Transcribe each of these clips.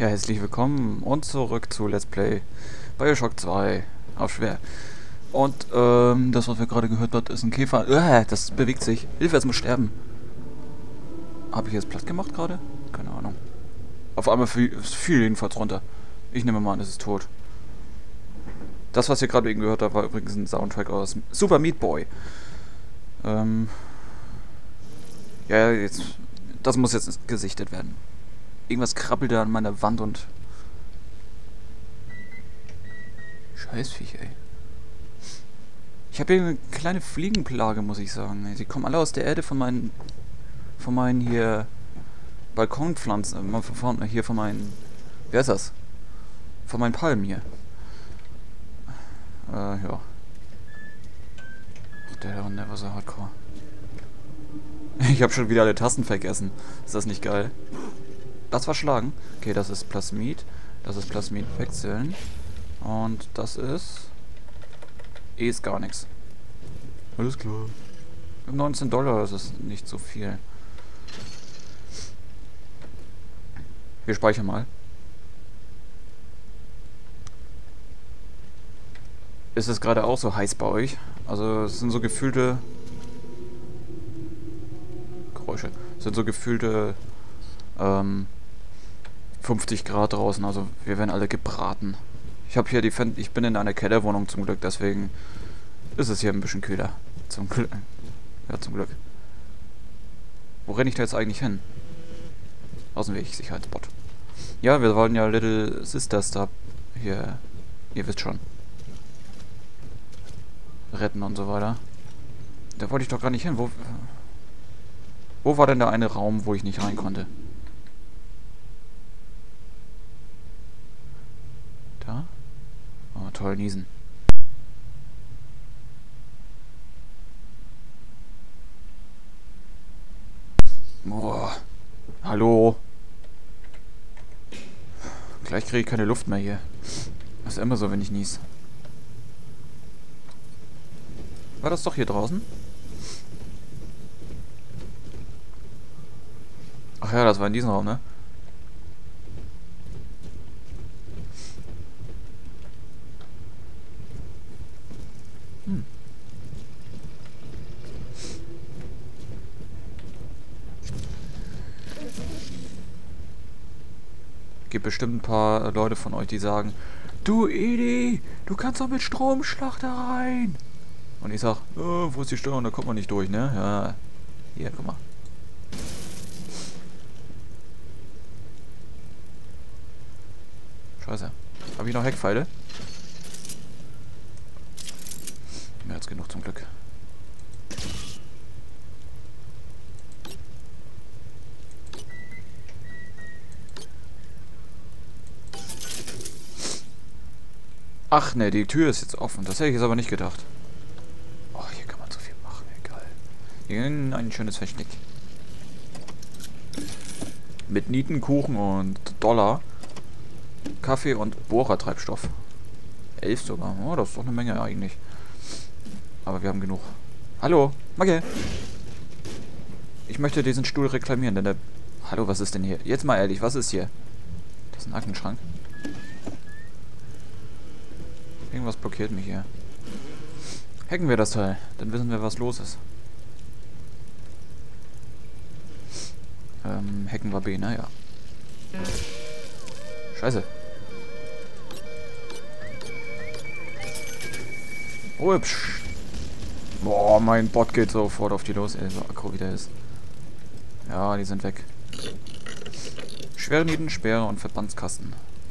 Ja, herzlich willkommen und zurück zu Let's Play BioShock 2 auf schwer. Und das, was wir gerade gehört haben, ist ein Käfer. Das bewegt sich. Hilfe, es muss sterben. Habe ich jetzt platt gemacht gerade? Keine Ahnung. Auf einmal fiel jedenfalls runter. Ich nehme mal an, es ist tot. Das, was ihr gerade eben gehört habt, war übrigens ein Soundtrack aus Super Meat Boy. Ja, jetzt. Das muss jetzt gesichtet werden. Irgendwas krabbelt da an meiner Wand und... Scheißviech, ey. Ich habe hier eine kleine Fliegenplage, muss ich sagen. Sie kommen alle aus der Erde von meinen hier Balkonpflanzen. Hier von meinen... Wer ist das? Von meinen Palmen hier. Ja. Ach, der Hunde war so hardcore. Ich habe schon wieder alle Tasten vergessen. Ist das nicht geil? Das war Schlagen. Okay, das ist Plasmid. Das ist Plasmid wechseln. Und das ist... ist gar nichts. Alles klar. $19, das ist nicht so viel. Wir speichern mal. Ist es gerade auch so heiß bei euch? Also es sind so gefühlte... Geräusche. Es sind so gefühlte... 50 Grad draußen, also wir werden alle gebraten. Ich habe hier ich bin in einer Kellerwohnung zum Glück, deswegen ist es hier ein bisschen kühler. Zum Glück. Ja, zum Glück. Wo renne ich da jetzt eigentlich hin? Außenweg, Sicherheitsbot. Ja, wir wollen ja Little Sisters da hier, ihr wisst schon, retten und so weiter. Da wollte ich doch gar nicht hin. Wo war denn der eine Raum, wo ich nicht rein konnte? Da? Oh, toll, niesen. Boah. Hallo. Gleich kriege ich keine Luft mehr hier. Das ist immer so, wenn ich nies. War das doch hier draußen? Ach ja, das war in diesem Raum, ne? Gibt bestimmt ein paar Leute von euch, die sagen, du Edi, du kannst doch mit Stromschlachter rein. Und ich sag, wo ist die Steuerung, da kommt man nicht durch, ne? Ja, hier, guck mal. Scheiße. Habe ich noch Heckpfeile? Mehr als genug zum Glück. Ach ne, die Tür ist jetzt offen. Das hätte ich jetzt aber nicht gedacht. Oh, hier kann man so viel machen, egal. Hier ein schönes Versteck. Mit Nietenkuchen und Dollar. Kaffee und Bohrertreibstoff. 11 sogar. Oh, das ist doch eine Menge eigentlich. Aber wir haben genug. Hallo, Magge. Ich möchte diesen Stuhl reklamieren, denn der... Hallo, was ist denn hier? Jetzt mal ehrlich, was ist hier? Das ist ein Aktenschrank. Irgendwas blockiert mich hier. Hacken wir das Teil, dann wissen wir, was los ist. Hacken war B, naja. Scheiße. Hübsch. Boah, mein Bot geht sofort auf die los, ey, so aggro wie der ist. Ja, die sind weg. Schwere Nieten, Speere und Verbandskasten.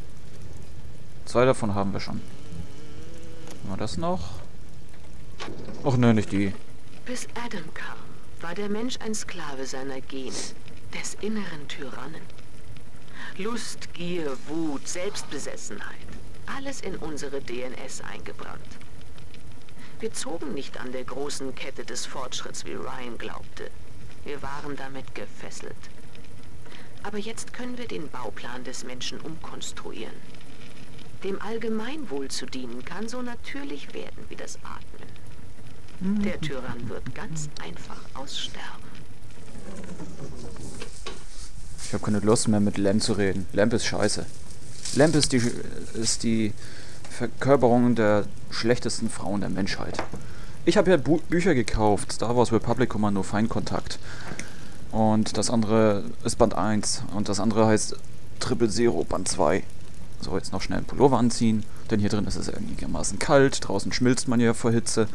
2 davon haben wir schon. Haben wir das noch? Och ne, nicht die. Bis Adam kam, war der Mensch ein Sklave seiner Gene, des inneren Tyrannen. Lust, Gier, Wut, Selbstbesessenheit, alles in unsere DNS eingebrannt. Wir zogen nicht an der großen Kette des Fortschritts, wie Ryan glaubte. Wir waren damit gefesselt. Aber jetzt können wir den Bauplan des Menschen umkonstruieren. Dem Allgemeinwohl zu dienen kann so natürlich werden wie das Atmen. Der Tyrann wird ganz einfach aussterben. Ich habe keine Lust mehr mit Lamp zu reden. Lamp ist scheiße. Lamp ist die Verkörperung der schlechtesten Frauen der Menschheit. Ich habe ja Bücher gekauft. Star Wars Republic Commando Feindkontakt. Und das andere ist Band 1. Und das andere heißt 000 Band 2. So, jetzt noch schnell einen Pullover anziehen. Denn hier drin ist es einigermaßen kalt. Draußen schmilzt man ja vor Hitze.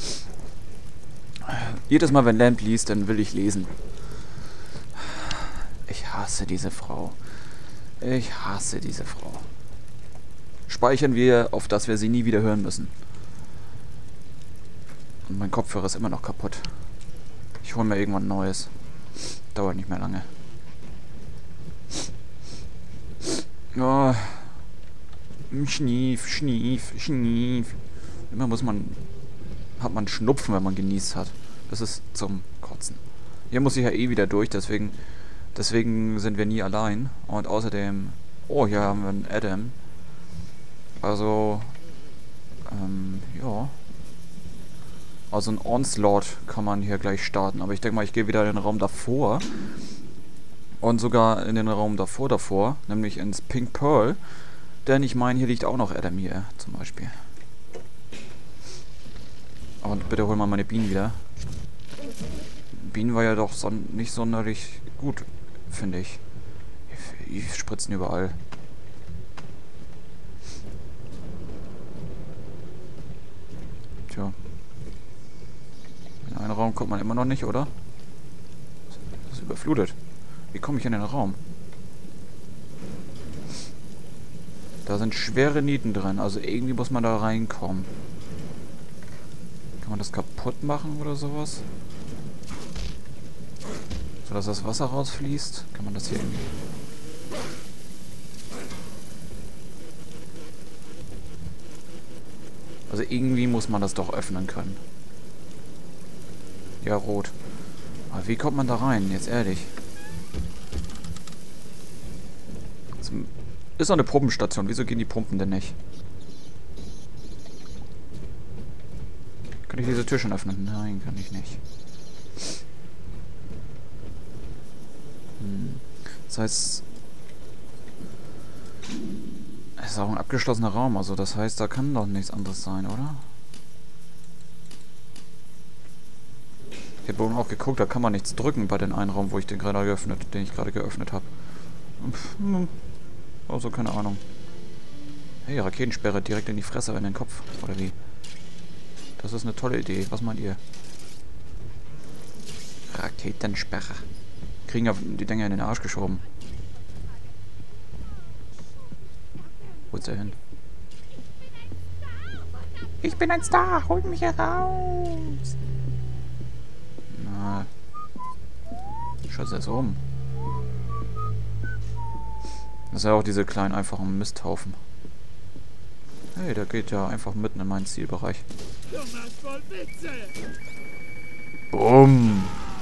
Jedes Mal, wenn Lamp liest, dann will ich lesen. Ich hasse diese Frau. Ich hasse diese Frau. Speichern wir, auf dass wir sie nie wieder hören müssen. Und mein Kopfhörer ist immer noch kaputt. Ich hole mir irgendwann ein neues. Dauert nicht mehr lange. Oh. Schnief, schnief, schnief. Immer hat man Schnupfen, wenn man genießt hat. Das ist zum Kotzen. Hier muss ich ja eh wieder durch, deswegen sind wir nie allein. Und außerdem... Oh, hier haben wir einen Adam. Also... ja. Also ein Onslaught kann man hier gleich starten. Aber ich denke mal, ich gehe wieder in den Raum davor. Und sogar in den Raum davor. Nämlich ins Pink Pearl. Denn ich meine, hier liegt auch noch Adam hier, zum Beispiel. Und bitte hol mal meine Bienen wieder. Bienen war ja doch nicht sonderlich gut, finde ich. Die spritzen überall. Tja. In einen Raum kommt man immer noch nicht, oder? Das ist überflutet. Wie komme ich in den Raum? Da sind schwere Nieten drin, also irgendwie muss man da reinkommen. Kann man das kaputt machen oder sowas? So dass das Wasser rausfließt? Kann man das hier irgendwie... Also irgendwie muss man das doch öffnen können. Ja, rot. Aber wie kommt man da rein? Jetzt ehrlich. Das ist doch eine Pumpenstation. Wieso gehen die Pumpen denn nicht? Kann ich diese Tür schon öffnen? Nein, kann ich nicht. Das heißt... Es ist auch ein abgeschlossener Raum, also das heißt, da kann doch nichts anderes sein, oder? Ich habe auch geguckt, da kann man nichts drücken bei den einen Raum, wo ich den ich gerade geöffnet habe. Also keine Ahnung. Hey, Raketensperre direkt in die Fresse, in den Kopf, oder wie? Das ist eine tolle Idee. Was meint ihr? Raketensperre. Kriegen ja die Dinger in den Arsch geschoben. Wo ist er hin? Ich bin ein Star, holt mich heraus! Na. Schaut es um. Das sind ja auch diese kleinen, einfachen Misthaufen. Hey, der geht ja einfach mitten in meinen Zielbereich. Bumm!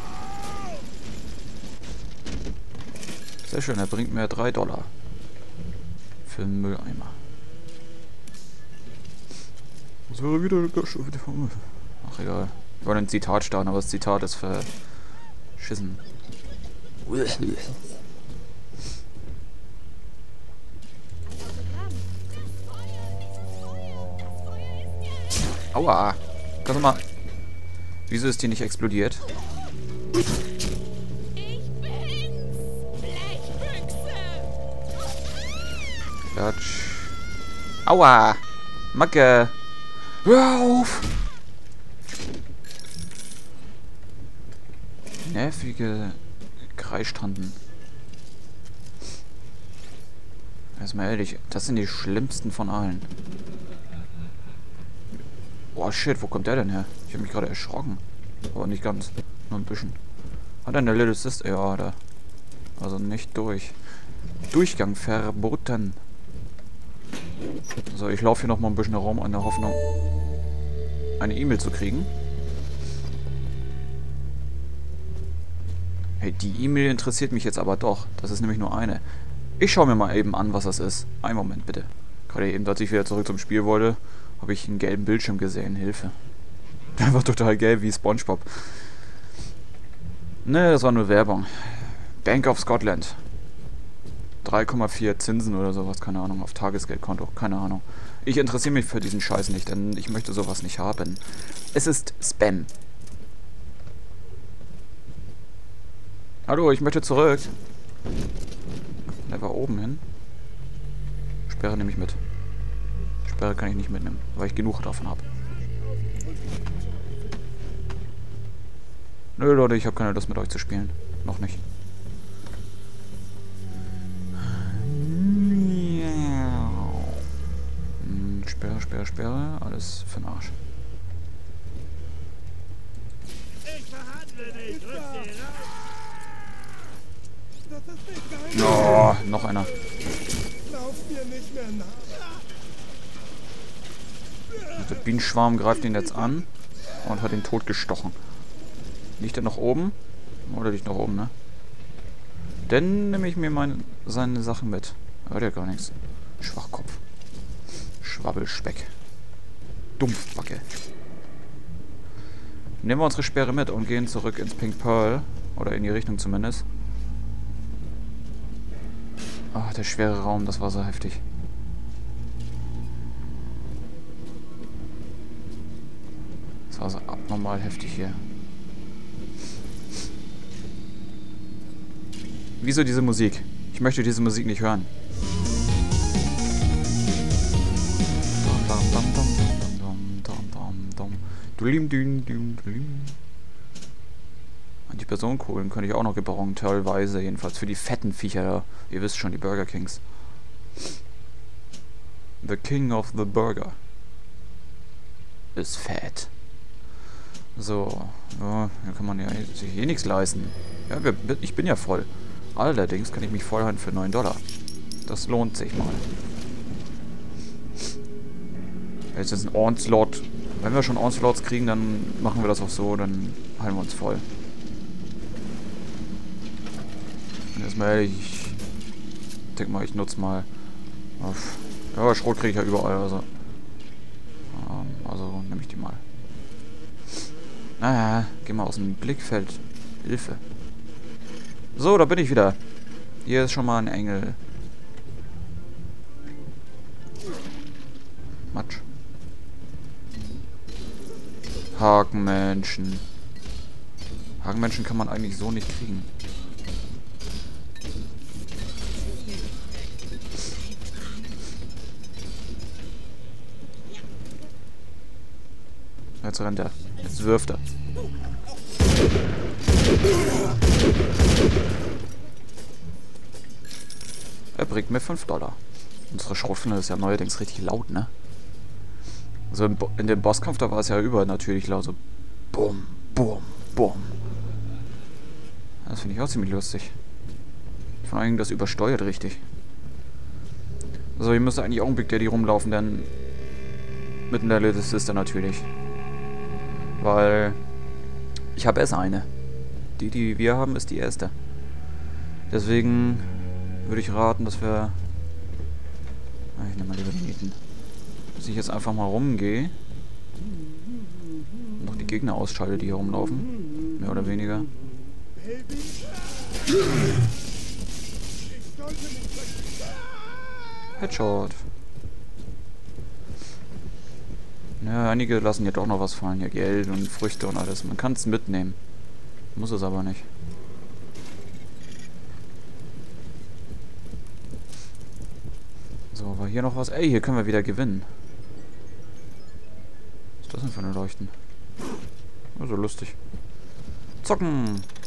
Sehr schön, er bringt mir $3 für einen Mülleimer. Das wäre wieder... Ach egal. Ich wollte ein Zitat starten, aber das Zitat ist verschissen. Aua! Kannst du mal... Wieso ist die nicht explodiert? Klatsch. Aua! Macke! Hör auf! Nervige Kreischtanten. Erstmal ehrlich, das sind die schlimmsten von allen. Oh shit, wo kommt der denn her? Ich habe mich gerade erschrocken. Aber nicht ganz. Nur ein bisschen. Hat er eine Little Sister? Ja, hat er. Also nicht durch. Durchgang verboten. So, ich laufe hier noch mal ein bisschen herum in der Hoffnung, eine E-Mail zu kriegen. Hey, die E-Mail interessiert mich jetzt aber doch. Das ist nämlich nur eine. Ich schaue mir mal eben an, was das ist. Einen Moment, bitte. Gerade eben, als ich wieder zurück zum Spiel wollte, habe ich einen gelben Bildschirm gesehen. Hilfe. Der war total gelb wie SpongeBob. Ne, das war nur Werbung. Bank of Scotland. 3,4 Zinsen oder sowas, keine Ahnung, auf Tagesgeldkonto, keine Ahnung. Ich interessiere mich für diesen Scheiß nicht, denn ich möchte sowas nicht haben. Es ist Spam. Hallo, ich möchte zurück. Der war oben hin. Sperre nehme ich mit. Sperre kann ich nicht mitnehmen, weil ich genug davon habe. Nö, Leute, ich habe keine Lust mit euch zu spielen. Noch nicht. Sperre, Sperre, Sperre. Alles für den Arsch. Oh, noch einer. Der Bienenschwarm greift ihn jetzt an und hat ihn totgestochen. Liegt er noch oben? Oder liegt noch oben, ne? Dann nehme ich mir seine Sachen mit. Hört ja gar nichts. Schwachkopf. Schwabbelspeck. Dumpfbacke. Nehmen wir unsere Sperre mit und gehen zurück ins Pink Pearl. Oder in die Richtung zumindest. Ach, der schwere Raum, das war so heftig. Das war so abnormal heftig hier. Wieso diese Musik? Ich möchte diese Musik nicht hören. Die Personenkohlen könnte ich auch noch gebrauchen, teilweise jedenfalls. Für die fetten Viecher da. Ihr wisst schon, die Burger Kings. The King of the Burger ist fett. So, ja, hier kann man ja sich eh nichts leisten. Ja, ich bin ja voll. Allerdings kann ich mich vollhalten für $9. Das lohnt sich mal. Jetzt ist ein Onslaught. Wenn wir schon Onslaughts kriegen, dann machen wir das auch so, dann halten wir uns voll. Und erstmal, ich denke mal, ich nutze mal auf. Ja, Schrot kriege ich ja überall, also nehme ich die mal. Naja, geh mal aus dem Blickfeld. Hilfe. So, da bin ich wieder. Hier ist schon mal ein Engel. Matsch. Hakenmenschen. Hakenmenschen kann man eigentlich so nicht kriegen. Jetzt rennt er. Jetzt wirft er. Er bringt mir $5. Unsere Schrotflinte ist ja neuerdings richtig laut, ne? Also in dem Bosskampf, da war es ja natürlich laut, so Bum, Bum, Bum. Das finde ich auch ziemlich lustig. Vor allem, das übersteuert richtig. Also hier müsste eigentlich auch ein Big Daddy rumlaufen, denn mitten der Little Sister natürlich. Weil ich habe erst eine. Die wir haben, ist die erste. Deswegen würde ich raten, dass wir... Ich nehme mal lieber die Mieten. Dass ich jetzt einfach mal rumgehe. Und noch die Gegner ausschalte, die hier rumlaufen. Mehr oder weniger. Headshot. Ja, einige lassen ja doch noch was fallen. Hier Geld und Früchte und alles. Man kann es mitnehmen. Muss es aber nicht. So, war hier noch was? Ey, hier können wir wieder gewinnen. Was ist das denn für eine Leuchten? Also lustig. Zocken!